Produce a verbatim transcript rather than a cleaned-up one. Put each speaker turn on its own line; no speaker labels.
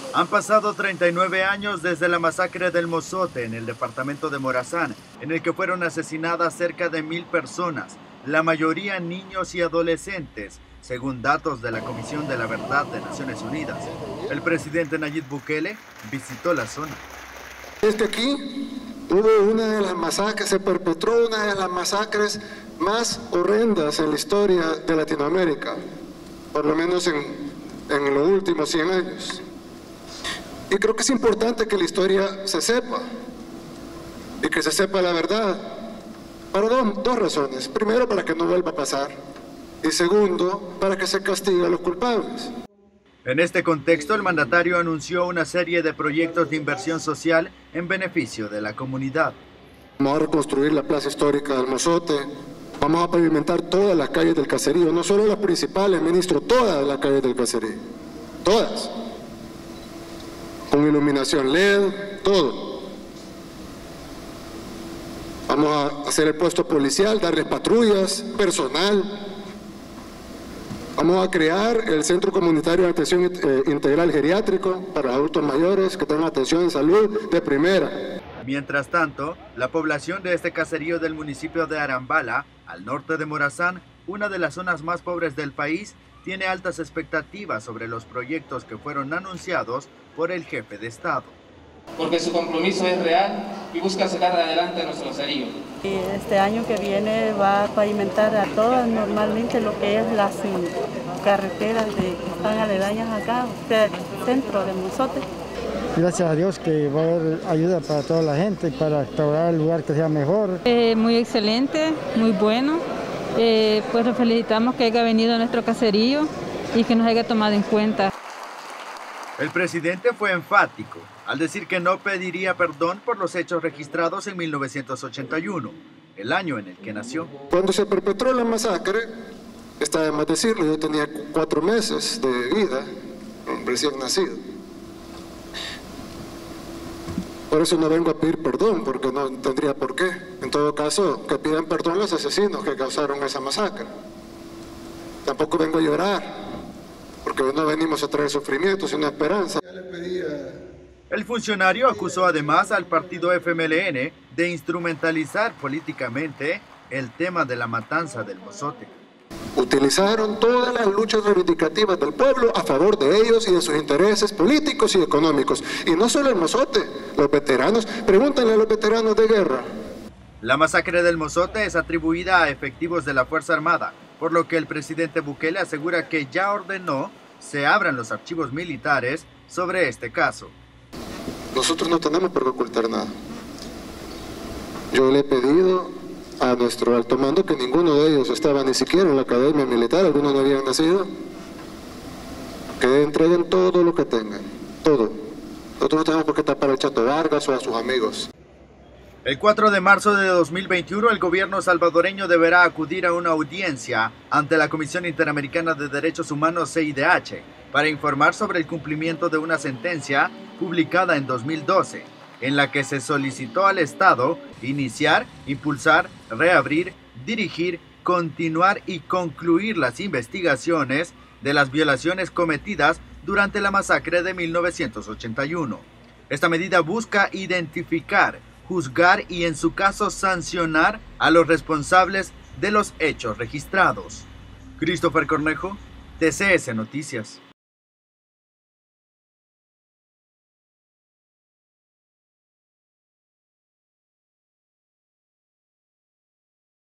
Han pasado treinta y nueve años desde la masacre del Mozote en el departamento de Morazán, en el que fueron asesinadas cerca de mil personas, la mayoría niños y adolescentes, según datos de la Comisión de la Verdad de Naciones Unidas. El presidente Nayib Bukele visitó la zona.
Es que aquí hubo una de las masacres, se perpetró una de las masacres más horrendas en la historia de Latinoamérica, por lo menos en, en los últimos cien años. Y creo que es importante que la historia se sepa, y que se sepa la verdad, para dos, dos razones. Primero, para que no vuelva a pasar, y segundo, para que se castigue a los culpables.
En este contexto, el mandatario anunció una serie de proyectos de inversión social en beneficio de la comunidad.
Vamos a reconstruir la plaza histórica del Mozote, vamos a pavimentar todas las calles del caserío, no solo las principales, ministro, todas las calles del caserío, todas. Con iluminación L E D, todo. Vamos a hacer el puesto policial, darles patrullas, personal. Vamos a crear el Centro Comunitario de Atención eh, Integral Geriátrico para adultos mayores que tengan atención en salud de primera.
Mientras tanto, la población de este caserío del municipio de Arambala, al norte de Morazán, una de las zonas más pobres del país, tiene altas expectativas sobre los proyectos que fueron anunciados por el jefe de Estado.
Porque su compromiso es real y busca sacar adelante a nuestro caserío.
Este año que viene va a pavimentar a todas normalmente lo que es las carreteras de, que están aledañas acá, el centro de Mozote.
Gracias a Dios que va a haber ayuda para toda la gente, para restaurar el lugar que sea mejor.
Eh, muy excelente, muy bueno. Eh, pues lo felicitamos que haya venido a nuestro caserío y que nos haya tomado en cuenta.
El presidente fue enfático al decir que no pediría perdón por los hechos registrados en mil novecientos ochenta y uno, el año en el que nació.
Cuando se perpetró la masacre, está de más decirlo, yo tenía cuatro meses de vida, recién nacido. Por eso no vengo a pedir perdón, porque no tendría por qué. En todo caso, que pidan perdón los asesinos que causaron esa masacre. Tampoco vengo a llorar, porque no venimos a traer sufrimiento, sino esperanza.
El funcionario acusó además al partido F M L N de instrumentalizar políticamente el tema de la matanza del Mozote.
Utilizaron todas las luchas reivindicativas del pueblo a favor de ellos y de sus intereses políticos y económicos. Y no solo el Mozote, los veteranos, pregúntenle a los veteranos de guerra.
La masacre del Mozote es atribuida a efectivos de la Fuerza Armada, por lo que el presidente Bukele asegura que ya ordenó se abran los archivos militares sobre este caso.
Nosotros no tenemos por qué ocultar nada. Yo le he pedido a nuestro alto mando, que ninguno de ellos estaba ni siquiera en la academia militar, algunos no habían nacido, que entreguen todo lo que tengan, todo. Nosotros no tenemos por qué tapar al Chato Vargas o a sus amigos.
El cuatro de marzo de dos mil veintiuno, el gobierno salvadoreño deberá acudir a una audiencia ante la Comisión Interamericana de Derechos Humanos C I D H para informar sobre el cumplimiento de una sentencia publicada en dos mil doce, en la que se solicitó al Estado iniciar, impulsar, reabrir, dirigir, continuar y concluir las investigaciones de las violaciones cometidas durante la masacre de mil novecientos ochenta y uno. Esta medida busca identificar, juzgar y en su caso sancionar a los responsables de los hechos registrados. Christopher Cornejo, T C S Noticias.